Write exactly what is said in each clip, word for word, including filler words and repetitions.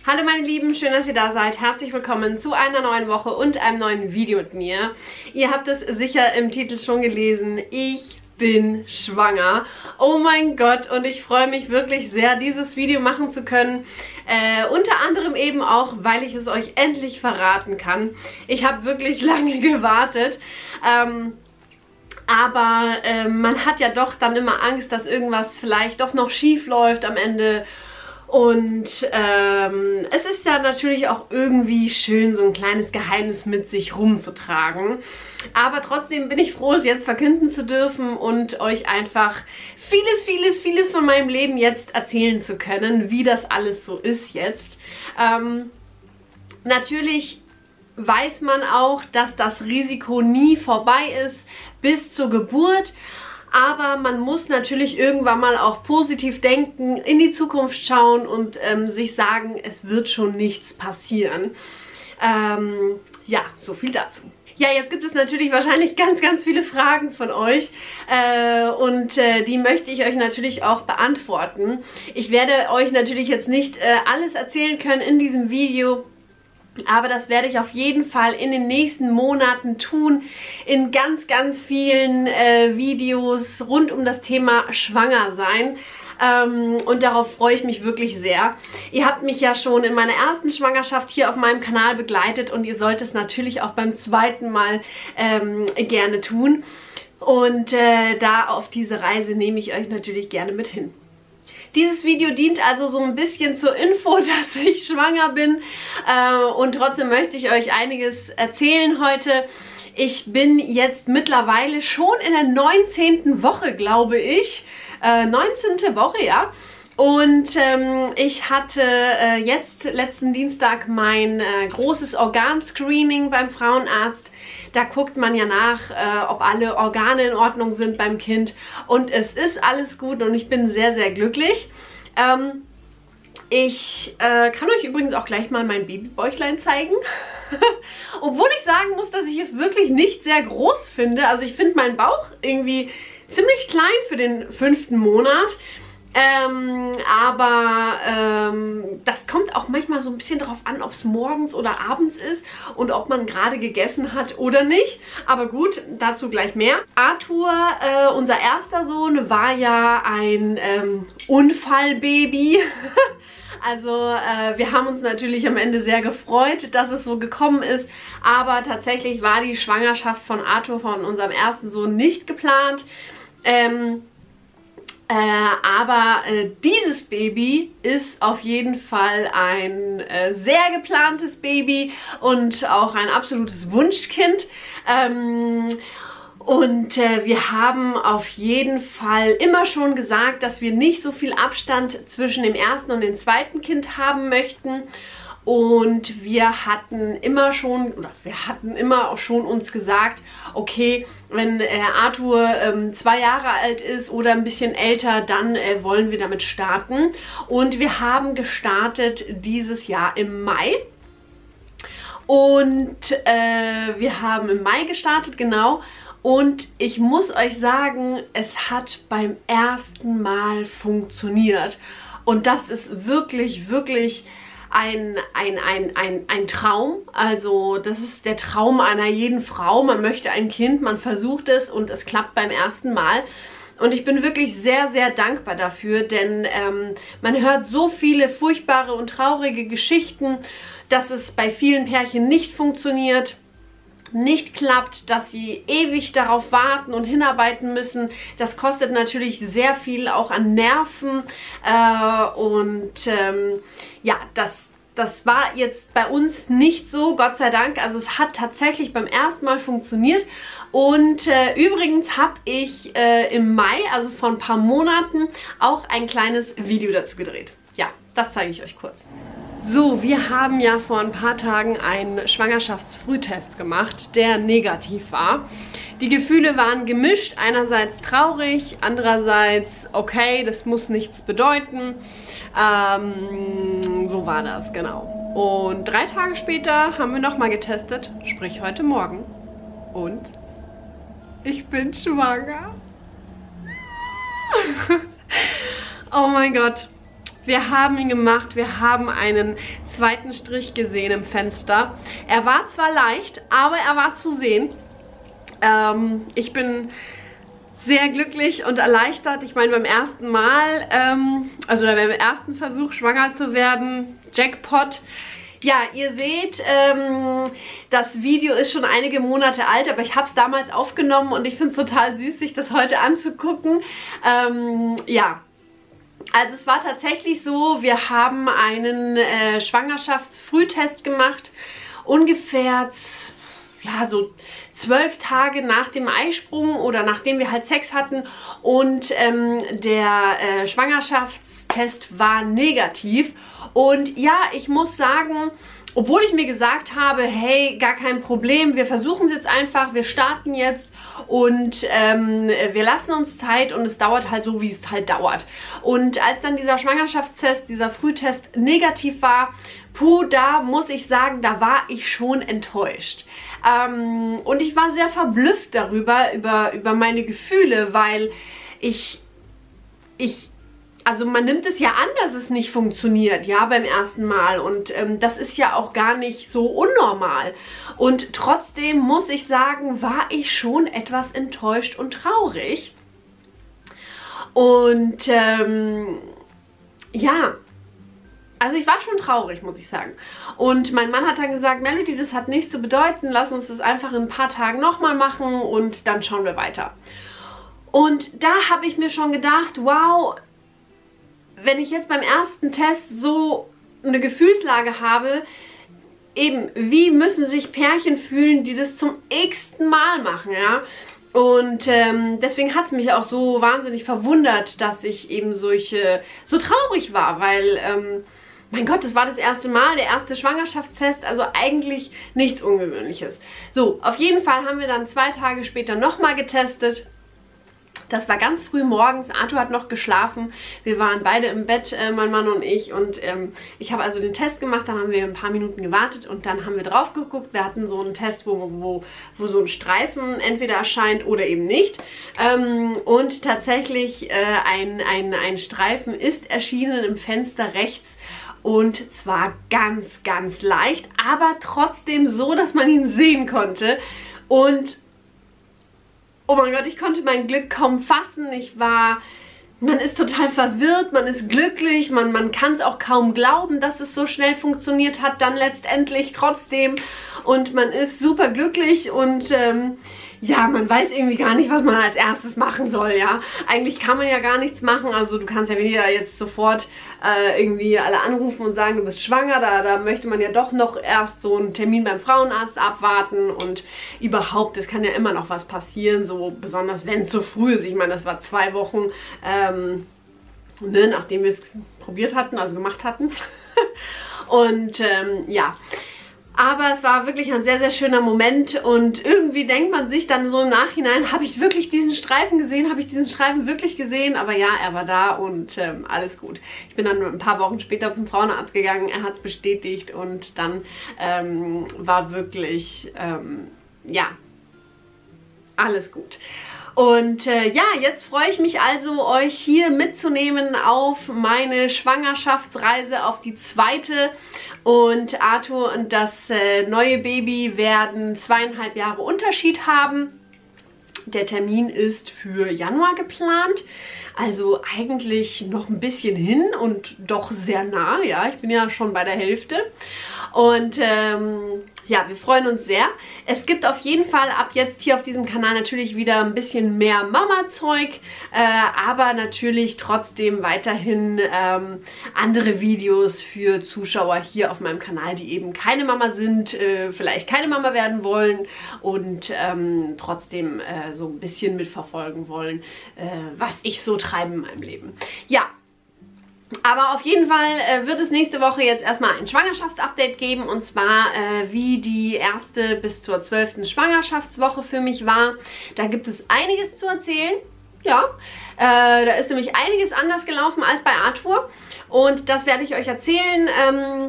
Hallo meine Lieben, schön, dass ihr da seid. Herzlich willkommen zu einer neuen Woche und einem neuen Video mit mir. Ihr habt es sicher im Titel schon gelesen. Ich bin schwanger. Oh mein Gott, und ich freue mich wirklich sehr, dieses Video machen zu können. Äh, unter anderem eben auch, weil ich es euch endlich verraten kann. Ich habe wirklich lange gewartet. Ähm, aber äh, man hat ja doch dann immer Angst, dass irgendwas vielleicht doch noch schief läuft am Ende. Und ähm, es ist ja natürlich auch irgendwie schön, so ein kleines Geheimnis mit sich rumzutragen. Aber trotzdem bin ich froh, es jetzt verkünden zu dürfen und euch einfach vieles, vieles, vieles von meinem Leben jetzt erzählen zu können, wie das alles so ist jetzt. Ähm, natürlich weiß man auch, dass das Risiko nie vorbei ist bis zur Geburt. Aber man muss natürlich irgendwann mal auch positiv denken, in die Zukunft schauen und ähm, sich sagen, es wird schon nichts passieren. Ähm, ja, so viel dazu. Ja, jetzt gibt es natürlich wahrscheinlich ganz, ganz viele Fragen von euch äh, und äh, die möchte ich euch natürlich auch beantworten. Ich werde euch natürlich jetzt nicht äh, alles erzählen können in diesem Video. Aber das werde ich auf jeden Fall in den nächsten Monaten tun, in ganz, ganz vielen äh, Videos rund um das Thema Schwangersein. Ähm, und darauf freue ich mich wirklich sehr. Ihr habt mich ja schon in meiner ersten Schwangerschaft hier auf meinem Kanal begleitet und ihr sollt es natürlich auch beim zweiten Mal ähm, gerne tun. Und äh, da auf diese Reise nehme ich euch natürlich gerne mit hin. Dieses Video dient also so ein bisschen zur Info, dass ich schwanger bin äh, und trotzdem möchte ich euch einiges erzählen heute. Ich bin jetzt mittlerweile schon in der neunzehnten Woche, glaube ich. Äh, neunzehnte Woche, ja. Und ähm, ich hatte äh, jetzt letzten Dienstag mein äh, großes Organscreening beim Frauenarzt. Da guckt man ja nach, äh, ob alle Organe in Ordnung sind beim Kind. Und es ist alles gut und ich bin sehr, sehr glücklich. Ähm, ich äh, kann euch übrigens auch gleich mal mein Babybäuchlein zeigen. Obwohl ich sagen muss, dass ich es wirklich nicht sehr groß finde. Also ich finde meinen Bauch irgendwie ziemlich klein für den fünften Monat. Ähm, aber ähm, das kommt auch manchmal so ein bisschen darauf an, ob es morgens oder abends ist und ob man gerade gegessen hat oder nicht. Aber gut, dazu gleich mehr. Arthur, äh, unser erster Sohn, war ja ein ähm, Unfallbaby. Also äh, wir haben uns natürlich am Ende sehr gefreut, dass es so gekommen ist. Aber tatsächlich war die Schwangerschaft von Arthur, von unserem ersten Sohn, nicht geplant. Ähm... Äh, aber äh, dieses Baby ist auf jeden Fall ein äh, sehr geplantes Baby und auch ein absolutes Wunschkind. Ähm, und äh, wir haben auf jeden Fall immer schon gesagt, dass wir nicht so viel Abstand zwischen dem ersten und dem zweiten Kind haben möchten. Und wir hatten immer schon, oder wir hatten immer auch schon uns gesagt, okay, wenn äh, Arthur ähm, zwei Jahre alt ist oder ein bisschen älter, dann äh, wollen wir damit starten. Und wir haben gestartet dieses Jahr im Mai. Und äh, wir haben im Mai gestartet, genau. Und ich muss euch sagen, es hat beim ersten Mal funktioniert. Und das ist wirklich, wirklich Ein, ein, ein, ein, ein Traum. Also das ist der Traum einer jeden Frau. Man möchte ein Kind, man versucht es und es klappt beim ersten Mal. Und ich bin wirklich sehr, sehr dankbar dafür, denn ähm, man hört so viele furchtbare und traurige Geschichten, dass es bei vielen Pärchen nicht funktioniert, nicht klappt, dass sie ewig darauf warten und hinarbeiten müssen. Das kostet natürlich sehr viel auch an Nerven äh, und ähm, ja, das, das war jetzt bei uns nicht so, Gott sei Dank. Also es hat tatsächlich beim ersten Mal funktioniert und äh, übrigens habe ich äh, im Mai, also vor ein paar Monaten, auch ein kleines Video dazu gedreht. Ja, das zeige ich euch kurz. So, wir haben ja vor ein paar Tagen einen Schwangerschaftsfrühtest gemacht, der negativ war. Die Gefühle waren gemischt, einerseits traurig, andererseits okay, das muss nichts bedeuten. Ähm, so war das, genau. Und drei Tage später haben wir nochmal getestet, sprich heute Morgen. Und ich bin schwanger. Oh mein Gott. Wir haben ihn gemacht, wir haben einen zweiten Strich gesehen im Fenster. Er war zwar leicht, aber er war zu sehen. Ähm, ich bin sehr glücklich und erleichtert. Ich meine, beim ersten Mal, ähm, also beim ersten Versuch schwanger zu werden, Jackpot. Ja, ihr seht, ähm, das Video ist schon einige Monate alt, aber ich habe es damals aufgenommen und ich finde es total süß, sich das heute anzugucken. Ähm, ja. Also es war tatsächlich so, wir haben einen äh, Schwangerschaftsfrühtest gemacht, ungefähr ja, so zwölf Tage nach dem Eisprung oder nachdem wir halt Sex hatten, und ähm, der äh, Schwangerschaftstest war negativ. Und ja, ich muss sagen, obwohl ich mir gesagt habe, hey, gar kein Problem, wir versuchen es jetzt einfach, wir starten jetzt und ähm, wir lassen uns Zeit und es dauert halt so, wie es halt dauert. Und als dann dieser Schwangerschaftstest, dieser Frühtest negativ war, puh, da muss ich sagen, da war ich schon enttäuscht. Ähm, und ich war sehr verblüfft darüber, über, über meine Gefühle, weil ich, ich, also man nimmt es ja an, dass es nicht funktioniert, ja, beim ersten Mal. Und ähm, das ist ja auch gar nicht so unnormal. Und trotzdem muss ich sagen, war ich schon etwas enttäuscht und traurig. Und ähm, ja, also ich war schon traurig, muss ich sagen. Und mein Mann hat dann gesagt, Melody, das hat nichts zu bedeuten, lass uns das einfach in ein paar Tagen nochmal machen und dann schauen wir weiter. Und da habe ich mir schon gedacht, wow, wenn ich jetzt beim ersten Test so eine Gefühlslage habe, eben, wie müssen sich Pärchen fühlen, die das zum x-ten Mal machen, ja? Und ähm, deswegen hat es mich auch so wahnsinnig verwundert, dass ich eben solche, so traurig war, weil, ähm, mein Gott, das war das erste Mal, der erste Schwangerschaftstest, also eigentlich nichts Ungewöhnliches. So, auf jeden Fall haben wir dann zwei Tage später nochmal getestet. Das war ganz früh morgens, Arthur hat noch geschlafen, wir waren beide im Bett, äh, mein Mann und ich, und ähm, ich habe also den Test gemacht, dann haben wir ein paar Minuten gewartet und dann haben wir drauf geguckt. Wir hatten so einen Test, wo, wo, wo so ein Streifen entweder erscheint oder eben nicht, ähm, und tatsächlich äh, ein, ein, ein Streifen ist erschienen im Fenster rechts. Und zwar ganz, ganz leicht, aber trotzdem so, dass man ihn sehen konnte. Und oh mein Gott, ich konnte mein Glück kaum fassen. Ich war, man ist total verwirrt, man ist glücklich, man, man kann es auch kaum glauben, dass es so schnell funktioniert hat, dann letztendlich trotzdem. Und man ist super glücklich und ähm, ja, man weiß irgendwie gar nicht, was man als erstes machen soll, ja. Eigentlich kann man ja gar nichts machen, also du kannst ja weniger jetzt sofort äh, irgendwie alle anrufen und sagen, du bist schwanger, da, da möchte man ja doch noch erst so einen Termin beim Frauenarzt abwarten und überhaupt, es kann ja immer noch was passieren, so besonders wenn es so früh ist. Ich meine, das war zwei Wochen, ähm, ne, nachdem wir es probiert hatten, also gemacht hatten. Und ähm, ja, aber es war wirklich ein sehr, sehr schöner Moment und irgendwie denkt man sich dann so im Nachhinein, habe ich wirklich diesen Streifen gesehen, habe ich diesen Streifen wirklich gesehen? Aber ja, er war da und ähm, alles gut. Ich bin dann ein paar Wochen später zum Frauenarzt gegangen, er hat es bestätigt und dann ähm, war wirklich, ähm, ja, alles gut. Und äh, ja, jetzt freue ich mich also, euch hier mitzunehmen auf meine Schwangerschaftsreise, auf die zweite. Und Arthur und das äh, neue Baby werden zweieinhalb Jahre Unterschied haben. Der Termin ist für Januar geplant, also eigentlich noch ein bisschen hin und doch sehr nah. Ja, ich bin ja schon bei der Hälfte. Und ähm, ja, wir freuen uns sehr. Es gibt auf jeden Fall ab jetzt hier auf diesem Kanal natürlich wieder ein bisschen mehr Mama-Zeug, äh, aber natürlich trotzdem weiterhin ähm, andere Videos für Zuschauer hier auf meinem Kanal, die eben keine Mama sind, äh, vielleicht keine Mama werden wollen und ähm, trotzdem äh, so ein bisschen mitverfolgen wollen, äh, was ich so treibe in meinem Leben. Ja. Aber auf jeden Fall äh, wird es nächste Woche jetzt erstmal ein Schwangerschaftsupdate geben, und zwar äh, wie die erste bis zur zwölften Schwangerschaftswoche für mich war. Da gibt es einiges zu erzählen. Ja, äh, da ist nämlich einiges anders gelaufen als bei Arthur und das werde ich euch erzählen. Ähm,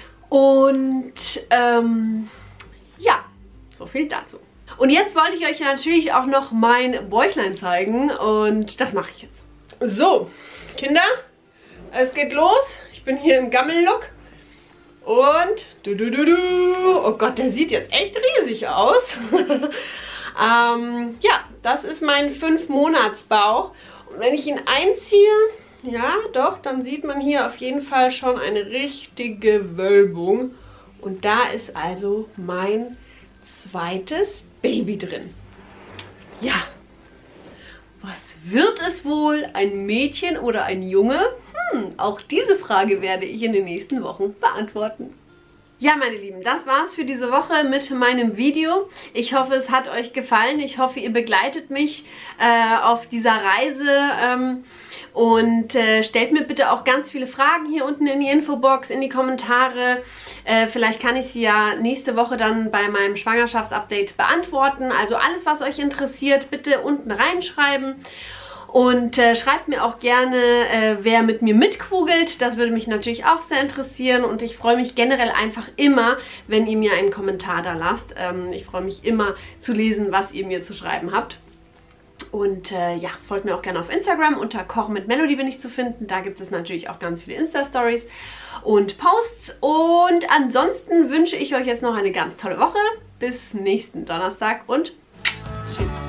und ähm, ja, so viel dazu. Und jetzt wollte ich euch natürlich auch noch mein Bäuchlein zeigen und das mache ich jetzt. So, Kinder. es geht los. Ich bin hier im Gammel-Look. Und du, du, du, du. Oh Gott, der sieht jetzt echt riesig aus. ähm, ja, das ist mein fünf Monats Bauch. Und wenn ich ihn einziehe, ja doch, dann sieht man hier auf jeden Fall schon eine richtige Wölbung. Und da ist also mein zweites Baby drin. Ja. Was wird es wohl? Ein Mädchen oder ein Junge? Hm, auch diese Frage werde ich in den nächsten Wochen beantworten. Ja, meine Lieben, das war's für diese Woche mit meinem Video. Ich hoffe, es hat euch gefallen. Ich hoffe, ihr begleitet mich äh, auf dieser Reise ähm, und äh, stellt mir bitte auch ganz viele Fragen hier unten in die Infobox, in die Kommentare. Äh, vielleicht kann ich sie ja nächste Woche dann bei meinem Schwangerschaftsupdate beantworten. Also alles, was euch interessiert, bitte unten reinschreiben. Und äh, schreibt mir auch gerne, äh, wer mit mir mitkugelt. Das würde mich natürlich auch sehr interessieren. Und ich freue mich generell einfach immer, wenn ihr mir einen Kommentar da lasst. Ähm, ich freue mich immer zu lesen, was ihr mir zu schreiben habt. Und äh, ja, folgt mir auch gerne auf Instagram. Unter Kochen mit Melody bin ich zu finden. Da gibt es natürlich auch ganz viele Insta-Stories und Posts. Und ansonsten wünsche ich euch jetzt noch eine ganz tolle Woche. Bis nächsten Donnerstag und tschüss.